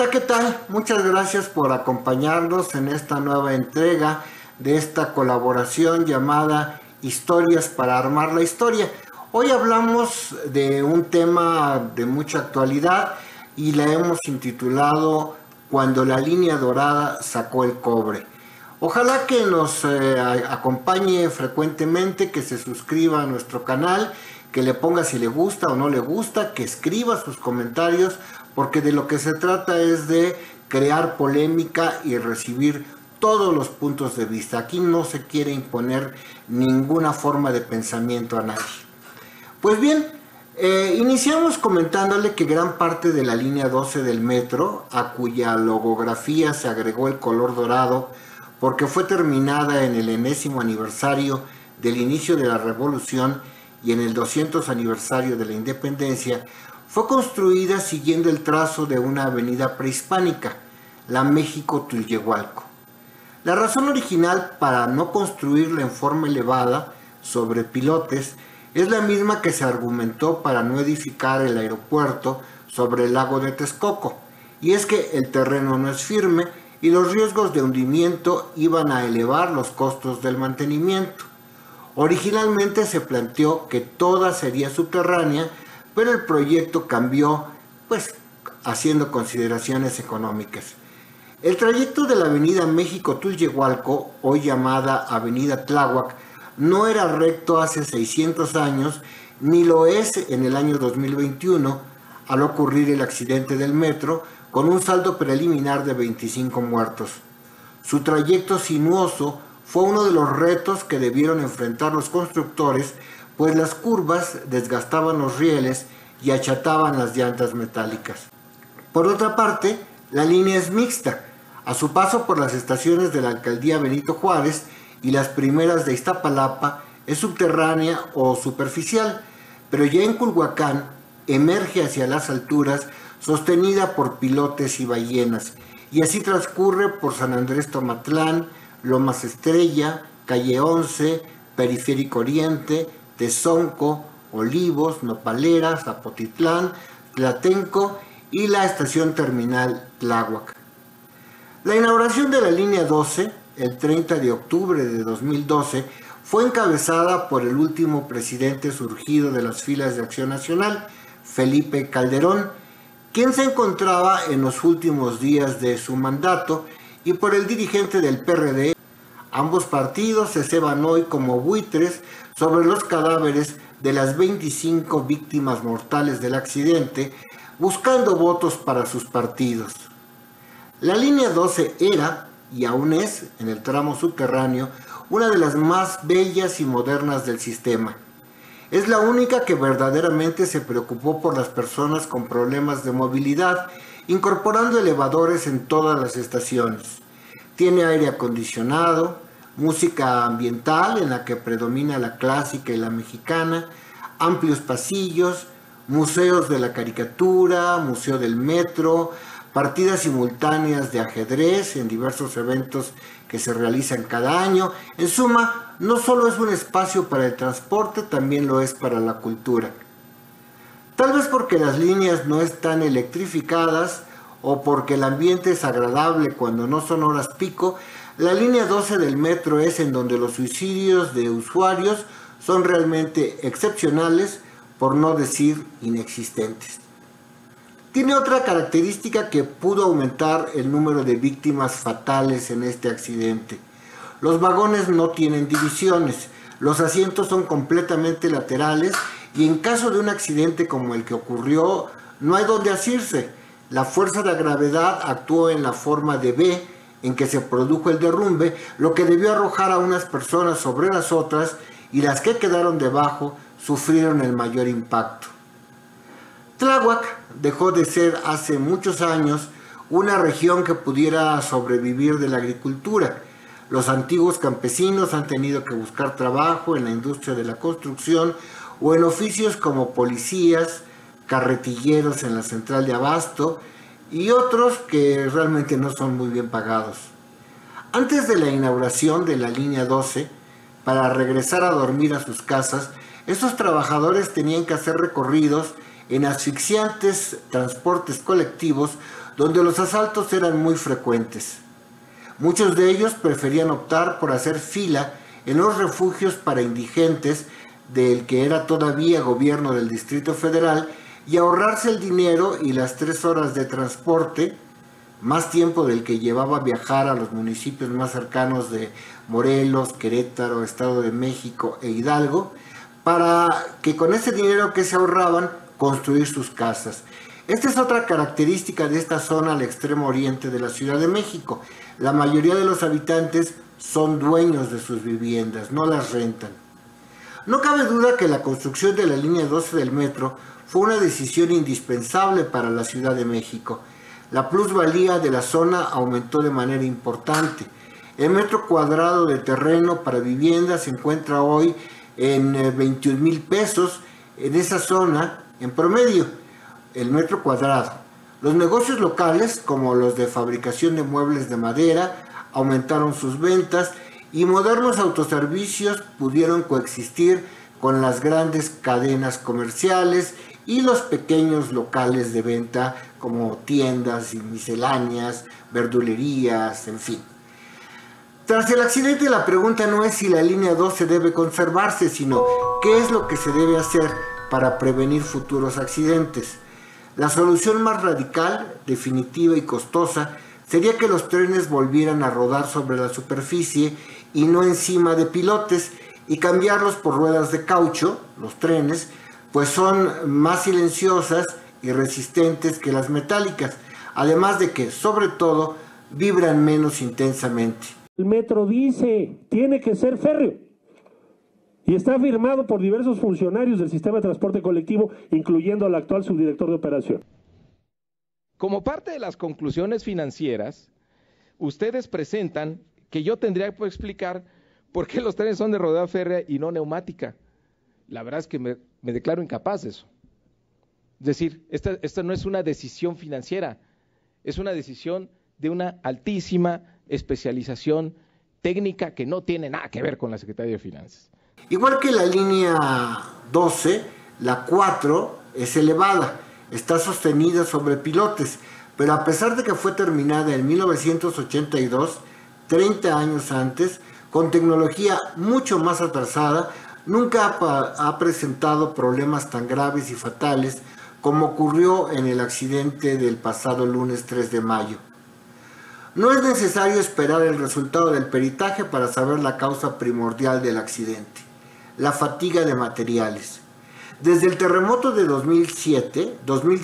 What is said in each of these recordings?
Hola, ¿qué tal? Muchas gracias por acompañarnos en esta nueva entrega de esta colaboración llamada Historias para armar la historia. Hoy hablamos de un tema de mucha actualidad y la hemos intitulado Cuando la línea dorada sacó el cobre. Ojalá que nos acompañe frecuentemente, que se suscriba a nuestro canal, que le ponga si le gusta o no le gusta, que escriba sus comentarios, porque de lo que se trata es de crear polémica y recibir todos los puntos de vista. Aquí no se quiere imponer ninguna forma de pensamiento a nadie. Pues bien, iniciamos comentándole que gran parte de la línea 12 del metro, a cuya logografía se agregó el color dorado, porque fue terminada en el enésimo aniversario del inicio de la Revolución y en el 200 aniversario de la Independencia, fue construida siguiendo el trazo de una avenida prehispánica, la México-Tulyehualco. La razón original para no construirla en forma elevada sobre pilotes es la misma que se argumentó para no edificar el aeropuerto sobre el lago de Texcoco, y es que el terreno no es firme y los riesgos de hundimiento iban a elevar los costos del mantenimiento. Originalmente se planteó que toda sería subterránea, pero el proyecto cambió, pues haciendo consideraciones económicas. El trayecto de la avenida México-Tulyehualco, hoy llamada avenida Tláhuac, no era recto hace 600 años, ni lo es en el año 2021, al ocurrir el accidente del metro, con un saldo preliminar de 25 muertos. Su trayecto sinuoso fue uno de los retos que debieron enfrentar los constructores, pues las curvas desgastaban los rieles y achataban las llantas metálicas. Por otra parte, la línea es mixta. A su paso por las estaciones de la alcaldía Benito Juárez y las primeras de Iztapalapa, es subterránea o superficial, pero ya en Culhuacán emerge hacia las alturas, sostenida por pilotes y ballenas, y así transcurre por San Andrés Tomatlán, Lomas Estrella, Calle 11, Periférico Oriente, Tezonco, Olivos, Nopaleras, Zapotitlán, Tlatenco y la estación terminal Tláhuac. La inauguración de la línea 12, el 30 de octubre de 2012, fue encabezada por el último presidente surgido de las filas de Acción Nacional, Felipe Calderón, quien se encontraba en los últimos días de su mandato, y por el dirigente del PRD. Ambos partidos se ceban hoy como buitres sobre los cadáveres de las 25 víctimas mortales del accidente, buscando votos para sus partidos. La línea 12 era, y aún es, en el tramo subterráneo, una de las más bellas y modernas del sistema. Es la única que verdaderamente se preocupó por las personas con problemas de movilidad, incorporando elevadores en todas las estaciones. Tiene aire acondicionado, música ambiental en la que predomina la clásica y la mexicana, amplios pasillos, museos de la caricatura, museo del metro, partidas simultáneas de ajedrez en diversos eventos que se realizan cada año. En suma, no solo es un espacio para el transporte, también lo es para la cultura. Tal vez porque las líneas no están electrificadas o porque el ambiente es agradable cuando no son horas pico, la línea 12 del metro es en donde los suicidios de usuarios son realmente excepcionales, por no decir inexistentes. Tiene otra característica que pudo aumentar el número de víctimas fatales en este accidente. Los vagones no tienen divisiones, los asientos son completamente laterales y en caso de un accidente como el que ocurrió, no hay donde asirse. La fuerza de gravedad actuó en la forma de V en que se produjo el derrumbe, lo que debió arrojar a unas personas sobre las otras, y las que quedaron debajo sufrieron el mayor impacto. Tláhuac dejó de ser hace muchos años una región que pudiera sobrevivir de la agricultura. Los antiguos campesinos han tenido que buscar trabajo en la industria de la construcción o en oficios como policías, carretilleros en la central de abasto y otros que realmente no son muy bien pagados. Antes de la inauguración de la línea 12, para regresar a dormir a sus casas, estos trabajadores tenían que hacer recorridos en asfixiantes transportes colectivos donde los asaltos eran muy frecuentes. Muchos de ellos preferían optar por hacer fila en los refugios para indigentes del que era todavía gobierno del Distrito Federal y ahorrarse el dinero y las 3 horas de transporte, más tiempo del que llevaba viajar a los municipios más cercanos de Morelos, Querétaro, Estado de México e Hidalgo, para que con ese dinero que se ahorraban construir sus casas. Esta es otra característica de esta zona al extremo oriente de la Ciudad de México. La mayoría de los habitantes son dueños de sus viviendas, no las rentan. No cabe duda que la construcción de la línea 12 del metro fue una decisión indispensable para la Ciudad de México. La plusvalía de la zona aumentó de manera importante. El metro cuadrado de terreno para vivienda se encuentra hoy en 21,000 pesos en esa zona en promedio, el metro cuadrado. Los negocios locales, como los de fabricación de muebles de madera, aumentaron sus ventas y modernos autoservicios pudieron coexistir con las grandes cadenas comerciales y los pequeños locales de venta como tiendas y misceláneas, verdulerías, en fin. Tras el accidente, la pregunta no es si la línea 12 debe conservarse, sino qué es lo que se debe hacer para prevenir futuros accidentes. La solución más radical, definitiva y costosa sería que los trenes volvieran a rodar sobre la superficie y no encima de pilotes, y cambiarlos por ruedas de caucho, los trenes, pues son más silenciosas y resistentes que las metálicas, además de que, sobre todo, vibran menos intensamente. El metro dice, tiene que ser férreo, y está firmado por diversos funcionarios del sistema de transporte colectivo, incluyendo al actual subdirector de operación. Como parte de las conclusiones financieras, ustedes presentan que yo tendría que explicar por qué los trenes son de rodeo férrea y no neumática. La verdad es que me declaro incapaz de eso. Es decir, esta no es una decisión financiera, es una decisión de una altísima especialización técnica que no tiene nada que ver con la Secretaría de Finanzas. Igual que la línea 12, la 4 es elevada, está sostenida sobre pilotes, pero a pesar de que fue terminada en 1982, 30 años antes, con tecnología mucho más atrasada, nunca ha presentado problemas tan graves y fatales como ocurrió en el accidente del pasado lunes 3 de mayo. No es necesario esperar el resultado del peritaje para saber la causa primordial del accidente: la fatiga de materiales. Desde el terremoto de 2017,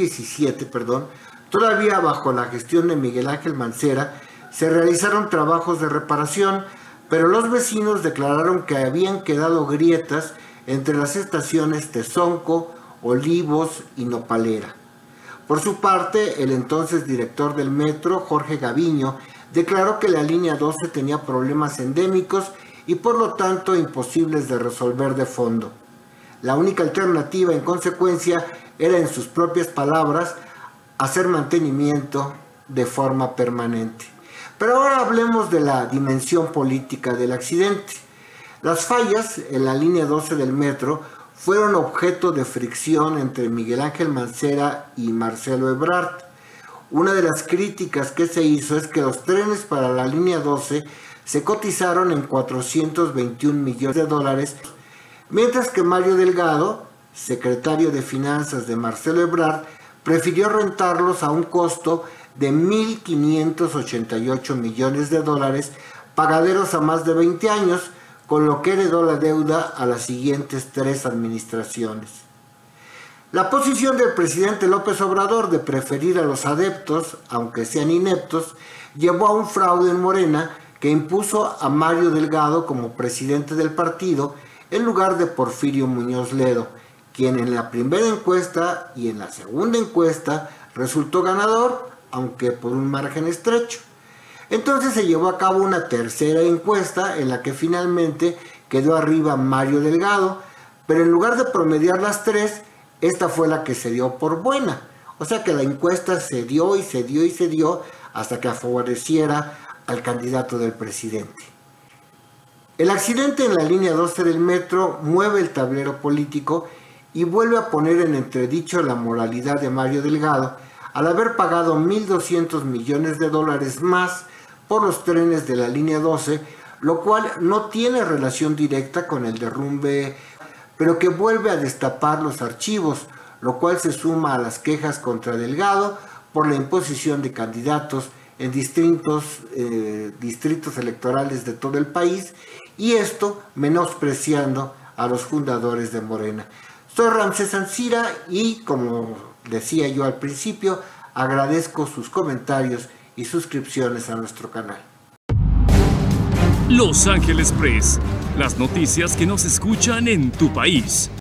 todavía bajo la gestión de Miguel Ángel Mancera, se realizaron trabajos de reparación, pero los vecinos declararon que habían quedado grietas entre las estaciones Tezonco, Olivos y Nopalera. Por su parte, el entonces director del metro, Jorge Gaviño, declaró que la línea 12 tenía problemas endémicos y por lo tanto imposibles de resolver de fondo. La única alternativa, en consecuencia, era, en sus propias palabras, hacer mantenimiento de forma permanente. Pero ahora hablemos de la dimensión política del accidente. Las fallas en la línea 12 del metro fueron objeto de fricción entre Miguel Ángel Mancera y Marcelo Ebrard. Una de las críticas que se hizo es que los trenes para la línea 12 se cotizaron en 421 millones de dólares, mientras que Mario Delgado, secretario de Finanzas de Marcelo Ebrard, prefirió rentarlos a un costo de 1.588 millones de dólares, pagaderos a más de 20 años, con lo que heredó la deuda a las siguientes 3 administraciones. La posición del presidente López Obrador de preferir a los adeptos, aunque sean ineptos, llevó a un fraude en Morena que impuso a Mario Delgado como presidente del partido en lugar de Porfirio Muñoz Ledo, quien en la primera encuesta y en la segunda encuesta resultó ganador, aunque por un margen estrecho. Entonces se llevó a cabo una tercera encuesta en la que finalmente quedó arriba Mario Delgado, pero en lugar de promediar las 3, esta fue la que se dio por buena. O sea que la encuesta se dio y se dio y se dio hasta que favoreciera al candidato del presidente. El accidente en la línea 12 del metro mueve el tablero político y vuelve a poner en entredicho la moralidad de Mario Delgado, al haber pagado 1.200 millones de dólares más por los trenes de la línea 12, lo cual no tiene relación directa con el derrumbe, pero que vuelve a destapar los archivos, lo cual se suma a las quejas contra Delgado por la imposición de candidatos en distintos distritos electorales de todo el país, y esto menospreciando a los fundadores de Morena. Soy Ramsés Ancira y, como decía yo al principio, agradezco sus comentarios y suscripciones a nuestro canal. Los Ángeles Press, las noticias que nos escuchan en tu país.